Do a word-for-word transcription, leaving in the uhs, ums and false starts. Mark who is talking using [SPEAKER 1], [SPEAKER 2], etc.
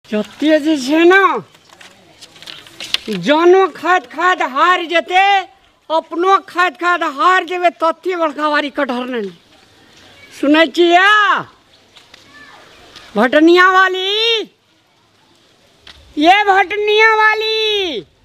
[SPEAKER 1] जते जे छै ना जानो खाद खाद हार जेते अपनो खाद खाद हार जेबे तते बड़का बारी कटहर नहीं सुनै छिया भटनिया वाली, ये भटनिया वाली